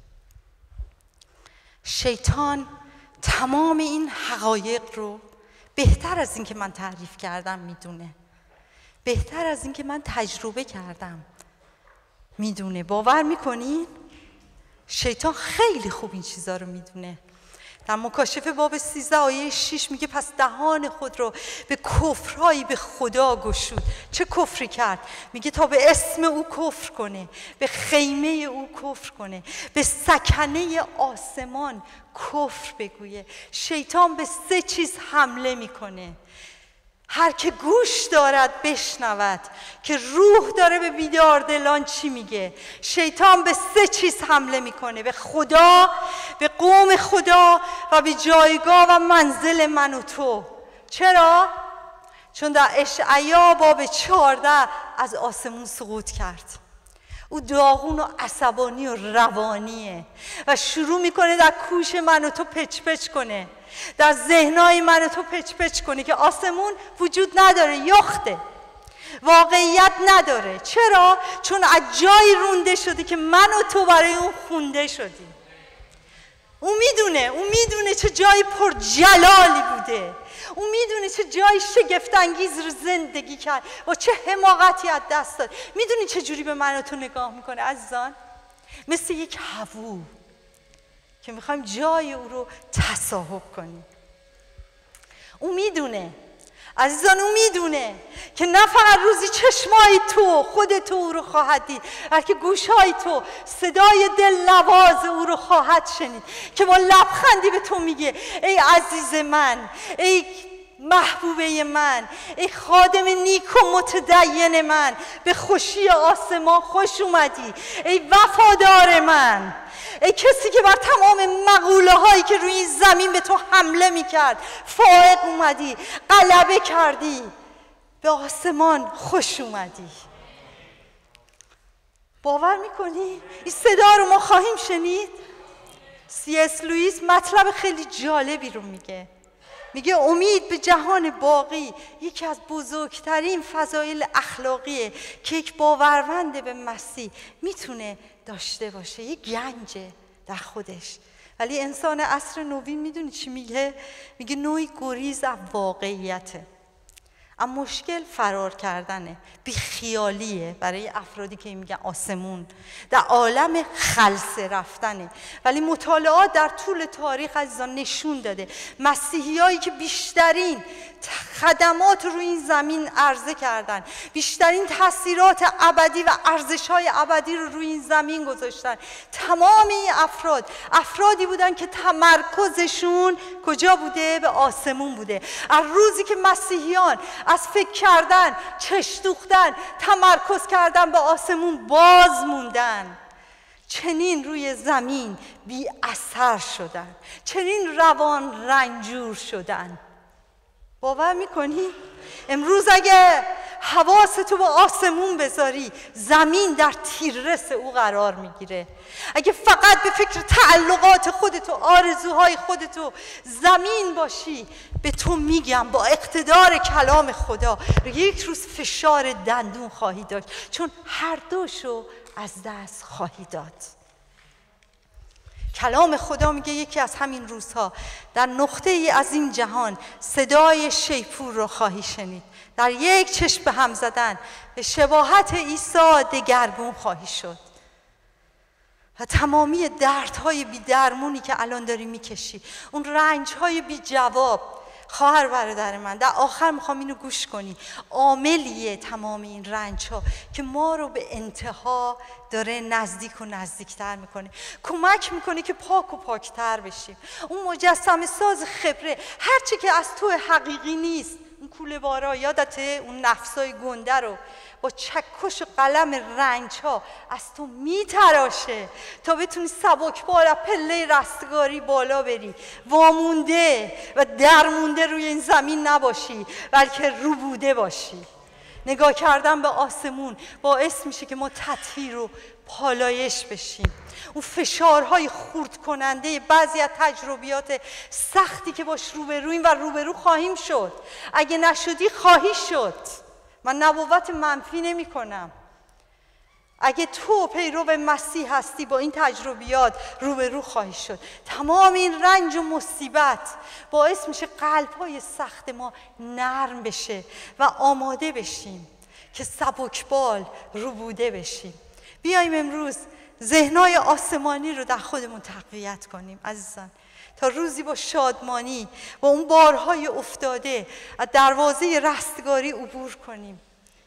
شیطان تمام این حقایق رو بهتر از این که من تعریف کردم میدونه، بهتر از این که من تجربه کردم میدونه. باور میکنین؟ شیطان خیلی خوب این چیزا رو میدونه. در مکاشفه باب سیزده آیه شش میگه پس دهان خود رو به کفرهایی به خدا گشود. چه کفری کرد؟ میگه تا به اسم او کفر کنه، به خیمه او کفر کنه، به سکنه آسمان کفر بگویه. شیطان به سه چیز حمله میکنه. هر که گوش دارد بشنود که روح داره به بیدار دلان چی میگه. شیطان به سه چیز حمله میکنه: به خدا، به قوم خدا و به جایگاه و منزل من و تو. چرا؟ چون در اشعیا باب چهارده از آسمون سقوط کرد. او داغون و عصبانی و روانیه و شروع میکنه در گوش من و تو پچ پچ کنه، در ذهنای من و تو پچ پچ کنه که آسمون وجود نداره، یخته، واقعیت نداره. چرا؟ چون از جایی رونده شده که من و تو برای اون خونده شدیم. اون میدونه، اون میدونه چه جای پر جلالی بوده، اون میدونه چه جای شگفت انگیز رو زندگی کرد و چه حماقتی از دست داد. میدونی چه جوری به من و تو نگاه میکنه عزیزان؟ مثل یک هوو که میخوایم جای او رو تصاحب کنیم. اون میدونه عزیزان، اون میدونه که نه فقط روزی چشمای تو خود تو او رو خواهد دید، بلکه گوشای تو صدای دلنواز او رو خواهد شنید که با لبخندی به تو میگه ای عزیز من، ای محبوبه من، ای خادم نیک و متدین من، به خوشی آسمان خوش اومدی، ای وفادار من، ای کسی که بر تمام مقوله هایی که روی این زمین به تو حمله میکرد فائق اومدی، غلبه کردی، به آسمان خوش اومدی. باور میکنی؟ این صدا رو ما خواهیم شنید. سی اس لوئیس مطلب خیلی جالبی رو میگه. میگه امید به جهان باقی یکی از بزرگترین فضایل اخلاقیه که یک باورمند به مسیح میتونه داشته باشه. یک گنجه در خودش. ولی انسان عصر نوین میدونی چی میگه؟ میگه نوعی گریز از واقعیته. اما مشکل فرار کردنه، بی خیالیه برای افرادی که میگن آسمون، در عالم خلسه رفتنه. ولی مطالعات در طول تاریخ عزیزان نشون داده مسیحیایی که بیشترین خدمات روی این زمین عرضه کردن، بیشترین تاثیرات ابدی و ارزش‌های ابدی رو روی این زمین گذاشتن، تمام این افراد افرادی بودن که تمرکزشون کجا بوده؟ به آسمون بوده. از روزی که مسیحیان از فکر کردن، چش دوختن، تمرکز کردن به آسمون باز موندن، چنین روی زمین بی اثر شدن، چنین روان رنجور شدن. باور میکنی؟ امروز اگه حواستو به آسمون بذاری، زمین در تیررس او قرار میگیره. اگه فقط به فکر تعلقات خودتو، آرزوهای خودتو زمین باشی، به تو میگم با اقتدار کلام خدا یک روز فشار دندون خواهی داشت، چون هر دوشو از دست خواهی داد. کلام خدا میگه یکی از همین روزها در نقطه ای از این جهان صدای شیپور رو خواهی شنید. در یک چشم به هم زدن به شباهت عیسی دگرگون خواهی شد و تمامی دردهای بی درمونی که الان داری میکشی، اون رنجهای بی جواب، خواهر برادر من، در آخر میخوام اینو گوش کنی، عاملیه تمام این رنج ها که ما رو به انتها داره نزدیک و نزدیکتر میکنه، کمک میکنه که پاک و پاکتر بشیم. اون مجسمه ساز خبره هرچی که از تو حقیقی نیست اون کوله بارا، یادته اون نفسای گنده رو با چکش و قلم رنج ها از تو میتراشه تا بتونی سبکبار از پله رستگاری بالا بری، وامونده و درمونده روی این زمین نباشی بلکه روبوده باشی. نگاه کردن به آسمون باعث میشه که ما تطهیر و پالایش بشیم. اون فشارهای خورد کننده بعضی از تجربیات سختی که باش روبرویم و روبرو خواهیم شد، اگه نشدی خواهی شد. من نبوت منفی نمی کنم. اگه تو پیرو مسیح هستی با این تجربیات روبرو خواهی شد. تمام این رنج و مصیبت باعث میشه قلب‌های سخت ما نرم بشه و آماده بشیم که سبکبال روبوده بشیم. بیایم امروز ذهن‌های آسمانی رو در خودمون تقویت کنیم عزیزان، تا روزی با شادمانی با اون بارهای افتاده از دروازه رستگاری عبور کنیم.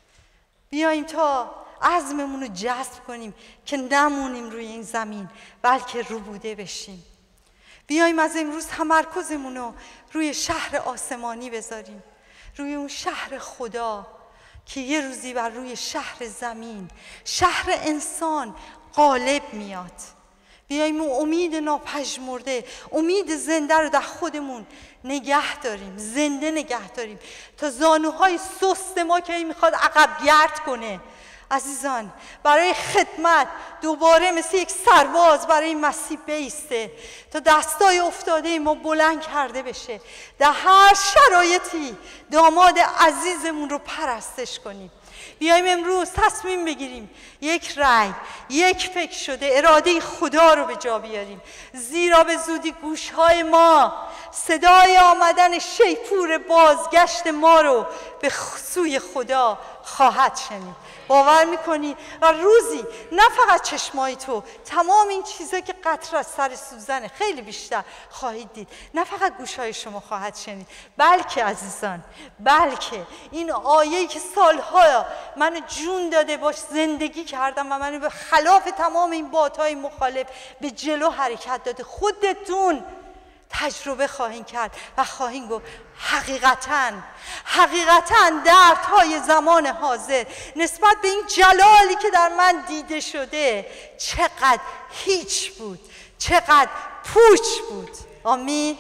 بیایم تا عزممون رو جذب کنیم که نمونیم روی این زمین بلکه روبوده بشیم. بیایم از امروز تمرکزمون رو روی شهر آسمانی بذاریم، روی اون شهر خدا که یه روزی بر روی شهر زمین، شهر انسان غالب میاد. بیایم اون امید ناپژمرده، امید زنده رو در خودمون نگه داریم، زنده نگه داریم تا زانوهای سست ما که میخواد عقب گرد کنه عزیزان برای خدمت دوباره مثل یک سرباز برای مسیح بیسته، تا دستای افتاده ما بلند کرده بشه. در هر شرایطی داماد عزیزمون رو پرستش کنیم. بیایم امروز تصمیم بگیریم یک رأی، یک فکر شده اراده خدا رو به جا بیاریم، زیرا به زودی گوشهای ما صدای آمدن شیپور بازگشت ما رو به سوی خدا خواهد شنید. باور میکنی؟ و روزی نه فقط چشمای تو، تمام این چیزا که قطره از سر سوزنه خیلی بیشتر خواهید دید. نه فقط گوشهای شما خواهد شنید، بلکه عزیزان، بلکه این آیه‌ای که سالها منو جون داده باش زندگی کردم و منو به خلاف تمام این بادهای مخالف به جلو حرکت داده، خودتون تجربه خواهیم کرد و خواهیم گفت حقیقتاً حقیقتاً دردهای زمان حاضر نسبت به این جلالی که در من دیده شده چقدر هیچ بود، چقدر پوچ بود. آمین.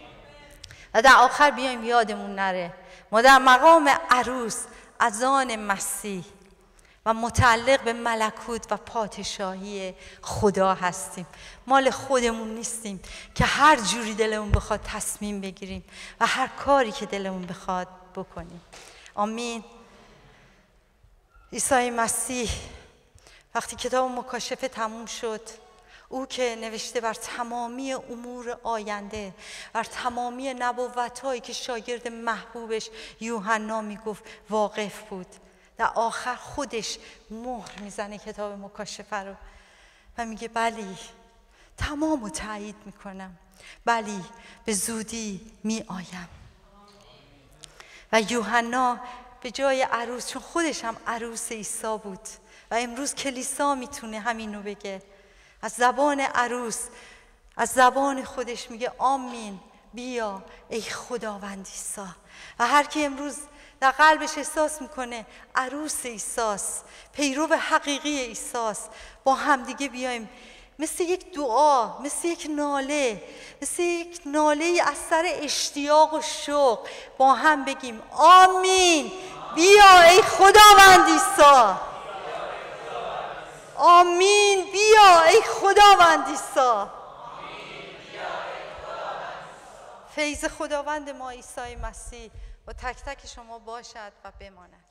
و در آخر بیایم یادمون نره ما در مقام عروس از آن مسیح و متعلق به ملکوت و پادشاهی خدا هستیم. مال خودمون نیستیم که هر جوری دلمون بخواد تصمیم بگیریم و هر کاری که دلمون بخواد بکنیم. آمین. عیسی مسیح وقتی کتاب مکاشفه تموم شد، او که نوشته بر تمامی امور آینده، بر تمامی نبوت‌هایی که شاگرد محبوبش یوحنا میگفت واقف بود، در آخر خودش مهر میزنه کتاب مکاشفه رو و میگه بلی تمام رو تایید میکنم، بلی به زودی میآیم. و یوحنا به جای عروس، چون خودش هم عروس عیسی بود و امروز کلیسا میتونه همینو بگه، از زبان عروس، از زبان خودش میگه آمین، بیا ای خداوند عیسی. و هر کی امروز در قلبش احساس میکنه عروس عیساست، پیرو حقیقی عیساست، با همدیگه بیایم مثل یک دعا، مثل یک ناله، مثل یک ناله از سر اشتیاق و شوق با هم بگیم آمین، بیا ای خداوند عیسی. آمین، بیا ای خداوند عیسی. فیض خداوند ما عیسی مسیح با تک تک شما باشد و بماند.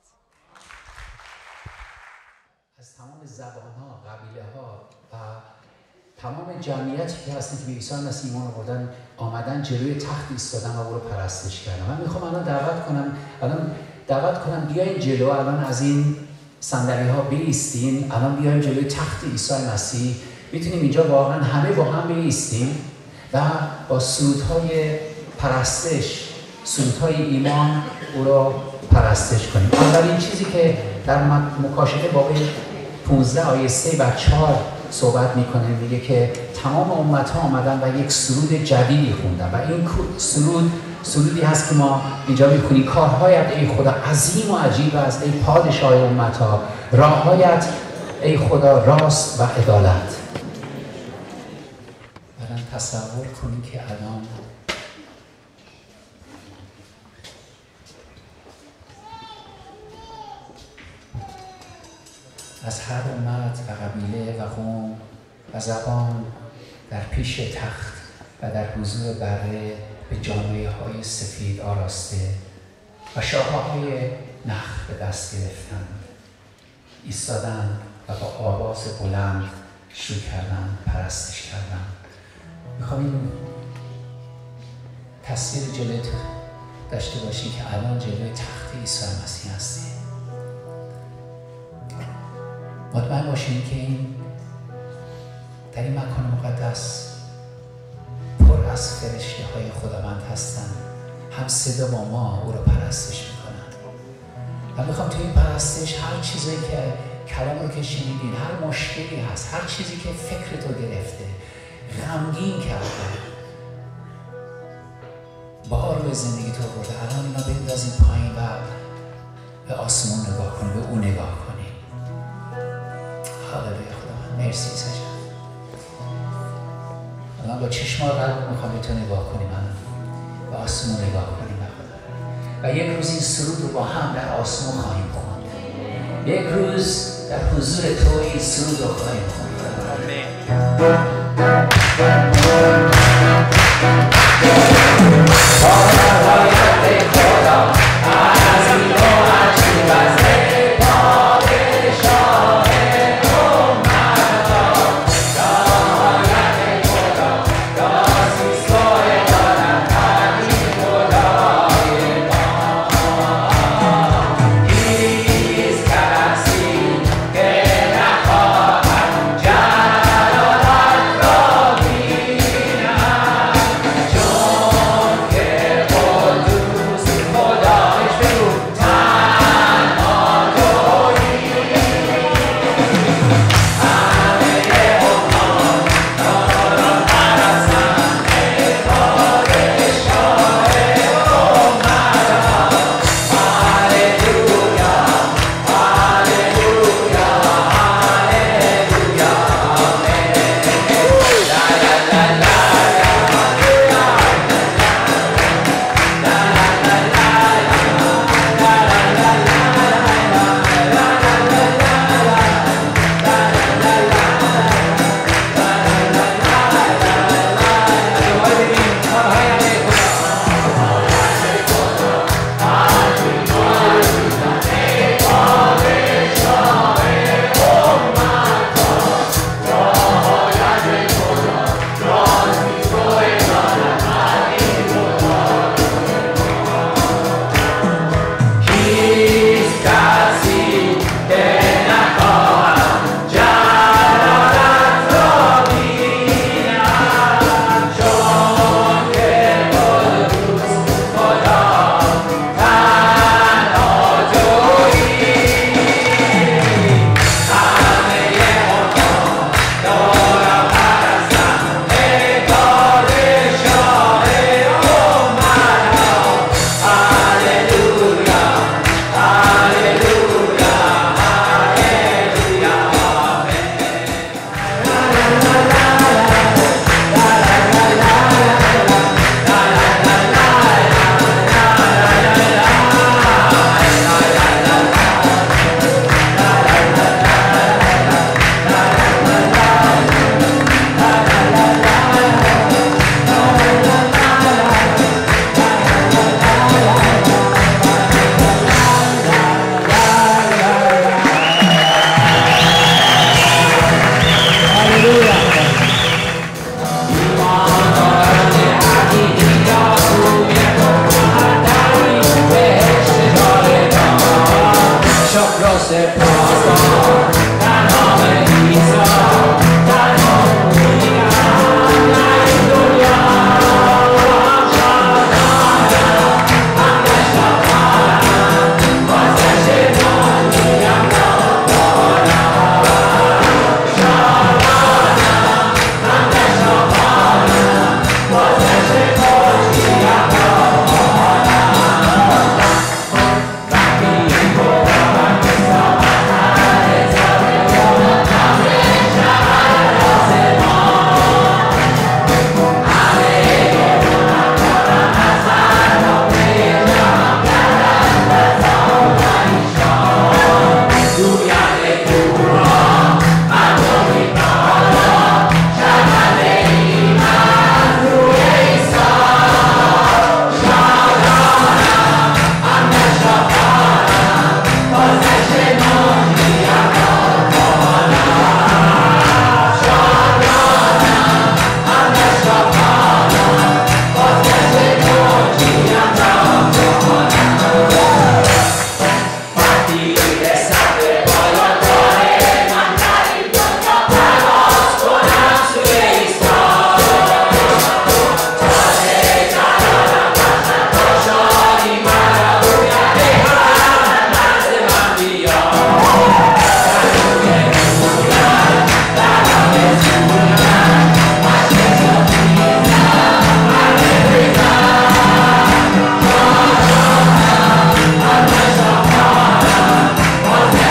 از تمام زبان‌ها، قبیله‌ها و تمام جمعیتی که هستن که به عیسی مسیح ایمان آوردن آمدن جلوی تخت ایستادن و او رو پرستش کردن. من میخوام الان دعوت کنم الان دعوت کنم بیاین جلو، الان از این صندلی‌ها بایستین، الان بیایم جلوی تخت عیسی مسیح. میتونیم اینجا واقعا همه با هم بایستیم و با سرودهای پرستش، سرودهای ایمان او را پرستش کنیم. اولین چیزی که در مکاشفه باب پانزده آیه سه و چهار صحبت میکنه، میگه که تمام امت‌ها آمدن و یک سرود جدیدی خوندن و این سرود سرودی هست که ما اینجا میخونیم کارهایت ای خدا عظیم و عجیب است ای پادشاه امتها، راههایت ای خدا راست و عدالت. بعدم تصور کنیم که الان از هر امت و قبیله و قوم و زبان در پیش تخت و در حضور بره به جامعه های سفید آراسته و شاخه های نخل به دست گرفتند ایستادن و با آواز بلند شروع کردن پرستش کردن. میخوام این تصویر جلوی داشته باشی که الان جلوی تخت عیسی مسیح هستی. مطمئن باشین که این در این مکان مقدس پر از فرشته های خداوند هستن، هم صدا با ما او رو پرستش میکنن. و میخوام توی این پرستش هر چیزی که کلام رو که شنیدین، هر مشکلی هست، هر چیزی که فکرتو گرفته، غمگین کرده، بار به زندگی تو برده، الان اینا بندازین پایین و به آسمون نگاه کنی، به او نگاه کنی. هاللویا خداوند، مرسی عیسی جان. الان با چشم قلب میخوام تو نگاه کنیم، من به آسمون نگاه کنیم و یک روز این سرود رو با هم در آسمون خواهیم خوند. یک روز در حضور تو این سرود رو خواهیم خوند. Amen.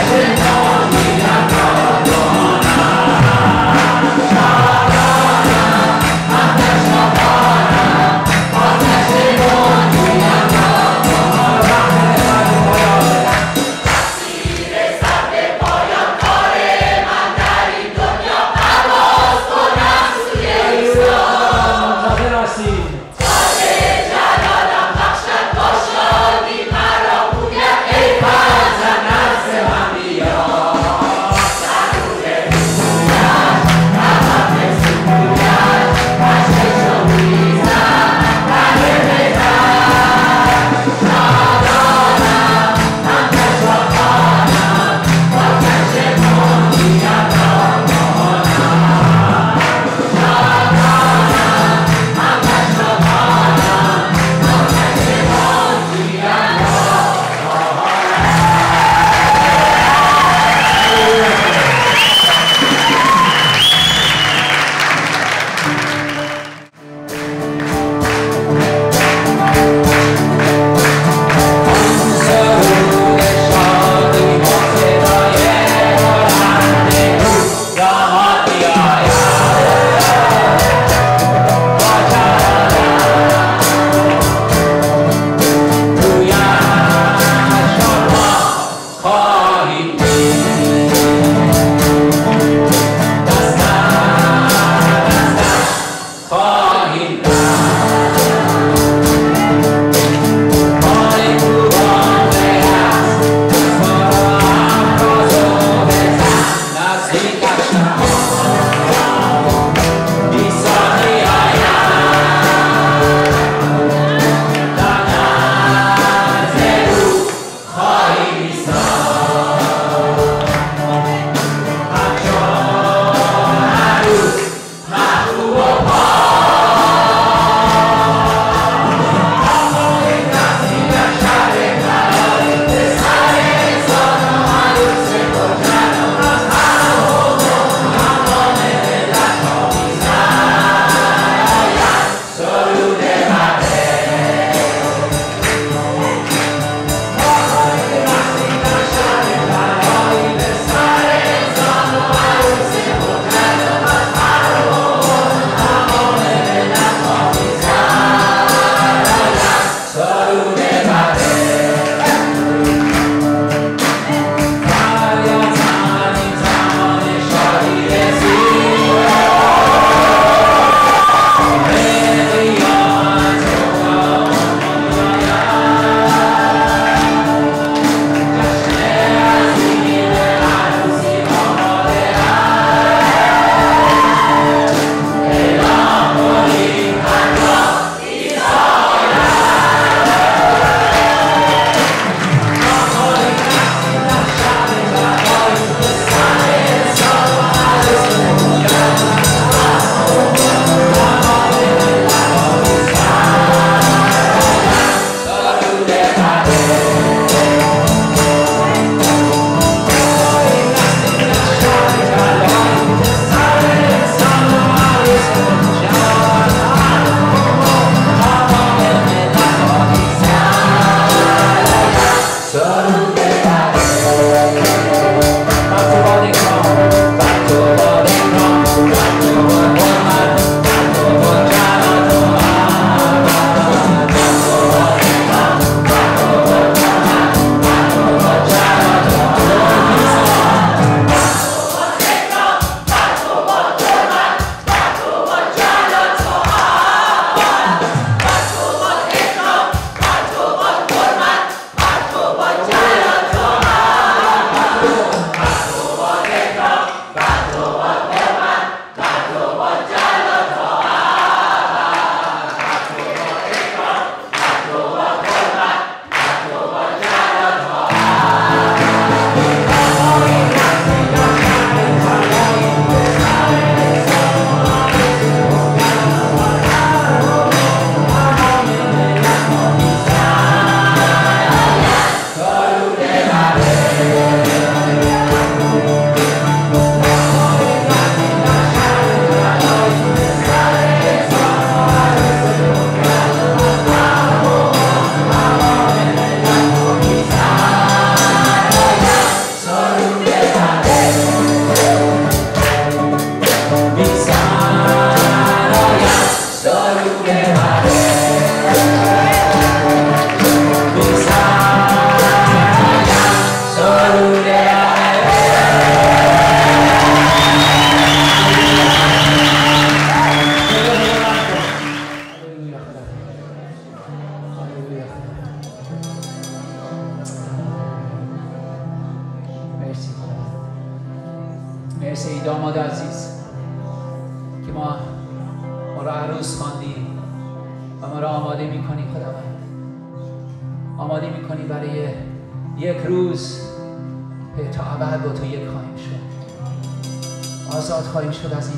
مرسی ای داماد عزیز که ما ما را عروس خواندی و ما را آماده میکنی خداوند، آماده میکنی برای یک روز تا ابد با تو یک خواهیم شد، آزاد خواهیم شد از این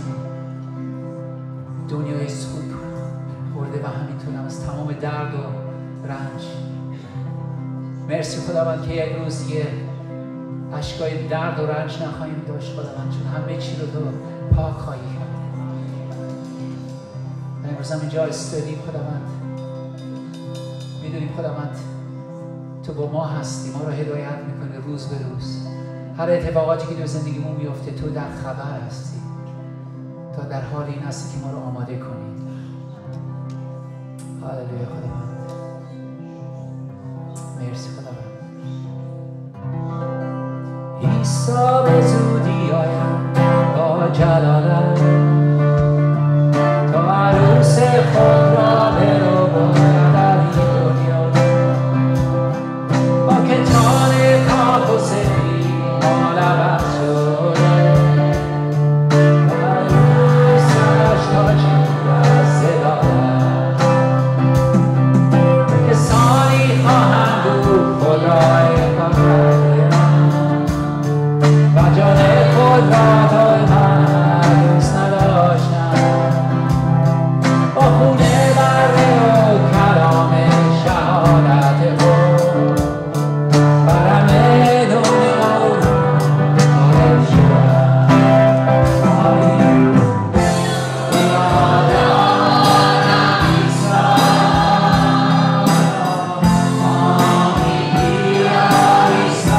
دنیای سود خورده و همینطور هم از تمام درد و رنج. مرسی خداوند که یک روز دیگه اشکای درد و رنج نخواهیم داشت خداوند، چون همه چی رو تو پاک خواهی کرد. امروز هم اینجا استادیم خداوند، میدونیم خداوند تو با ما هستی، ما رو هدایت میکنی روز به روز. هر اتفاقاتی که تو زندگیمون میفته تو در خبر هستی، تا در حال این هستی که ما رو آماده کنی. هاللویا خداوند، مرسی خداوند. عیسی به زودی آید با جلالت، تا عروس خود را برو باید در این دنیا، با کتان پاک و سفید مالبت شده و عروسش تاجی از زلالت. کسانی خواهند او خود را انکار و جان خود را تا من دوست نداشتم، با خون بره و کلام شهادت خود بر همه دنیا وارد شدم. یادم عیسی، آمین بیا عیسی،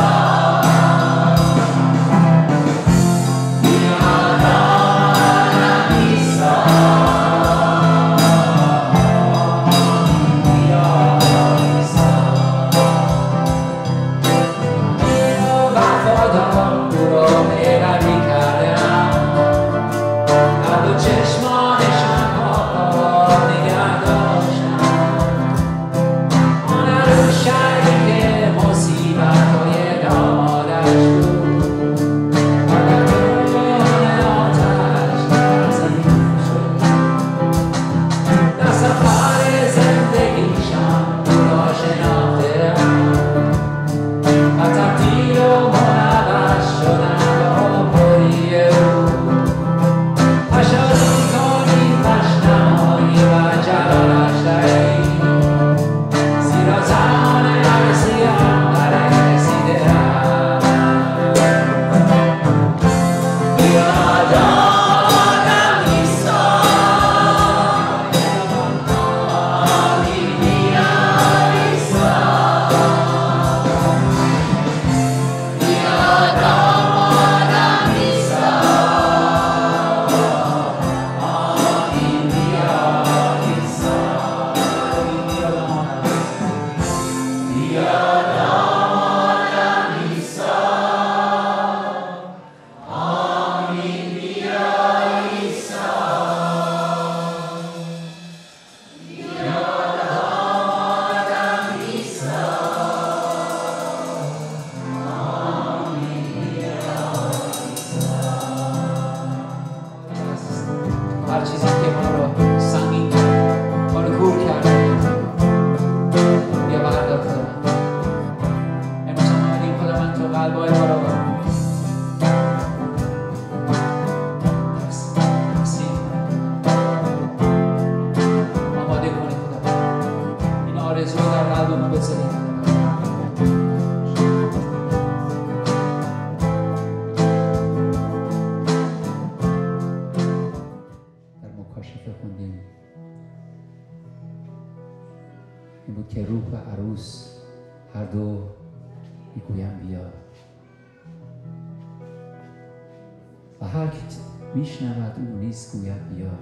گوید بیا،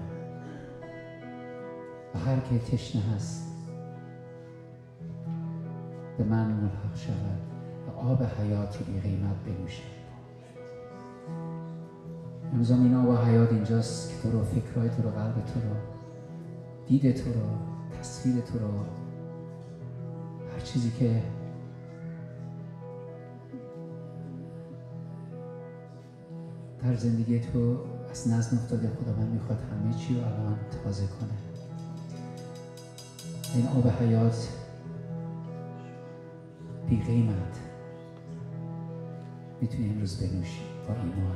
و هر که تشنه هست به من ملحق شود و آب حیات بی قیمت بنوشد. امروز این آب حیات اینجاست که تو رو، فکرهای تو رو، قلب تو رو، دید تو رو، تصویر تو رو، هر چیزی که در زندگی تو از نظم افتاده. خدا من میخواد همه چی رو الان تازه کنه. این آب حیات بی قیمت میتونی امروز بنوشی با ایمان.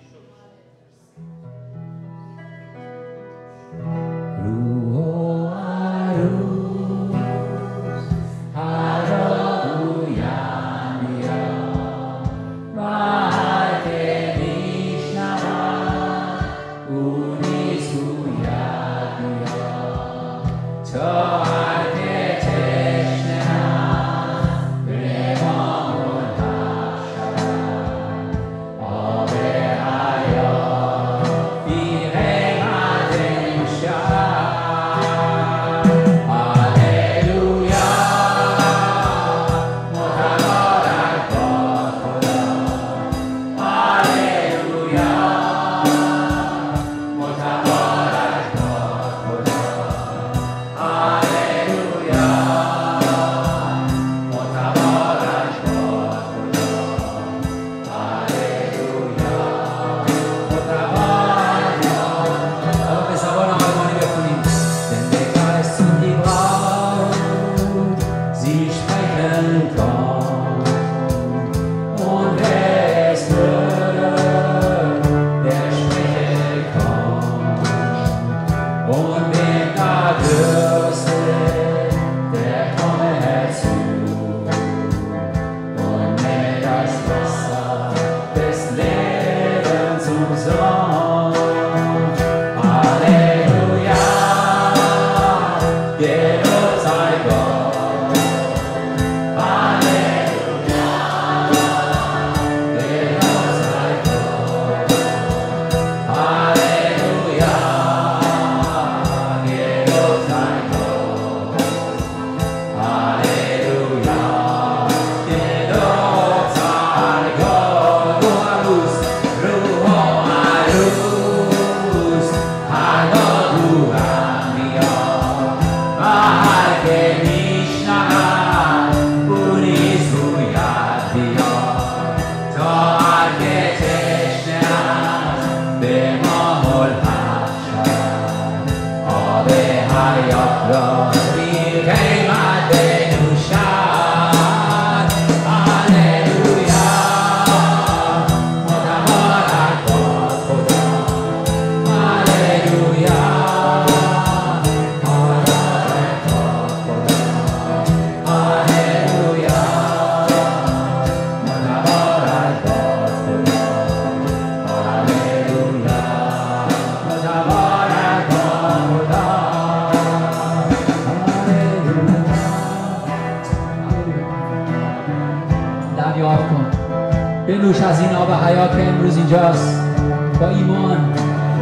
بنوش از این آب حیات که امروز اینجاست. با ایمان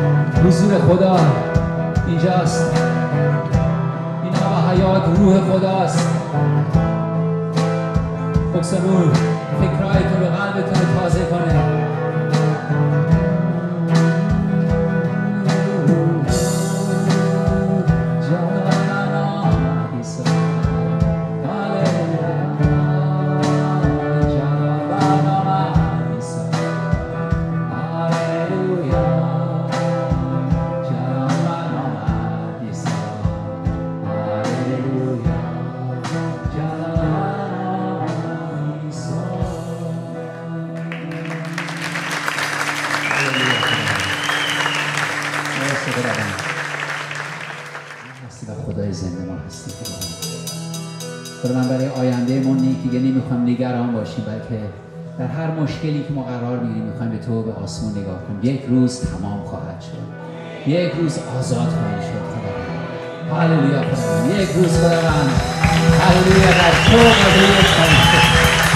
حضور خدا اینجاست. این آب حیات روح خداست. بکسمون فکرهایتون و قلبتون رو تازه کنه. من برای آینده ما دیگه نمیخوام نگران باشیم، بلکه در هر مشکلی که ما قرار میگیریم میخوایم به تو به آسمون نگاه کنیم. یک روز تمام خواهد شد، یک روز آزاد خواهیم شد. خدا هللویا. یک روز خداوند هللویا در تو قدرت خواهیم شد.